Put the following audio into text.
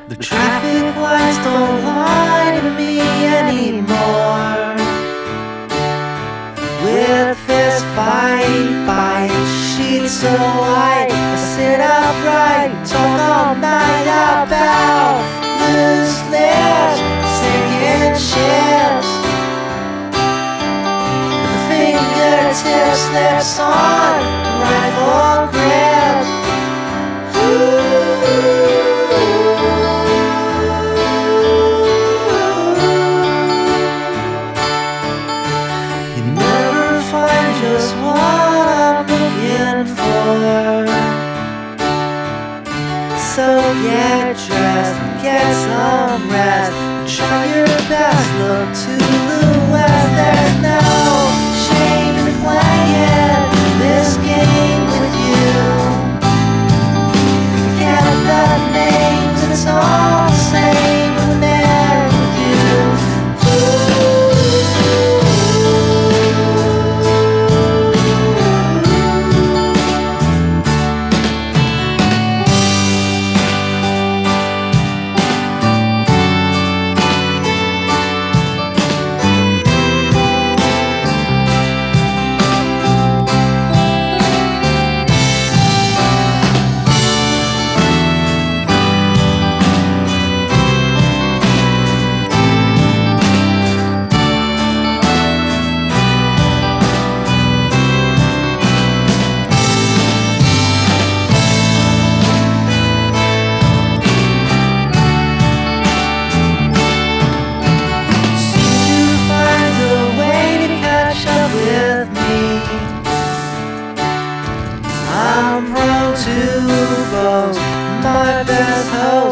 The traffic lights don't lie to me anymore. With this fight by sheets so white, I sit upright and talk all night about loose lips, sinking ships. The fingertip slips on rifle grip. You never find just what I'm looking for. So get dressed and get some rest, and try your best, look to the west. There's no shame in playing this game with you. Forget the names, it's all the same when they're with you. I'm prone to boast, my best hope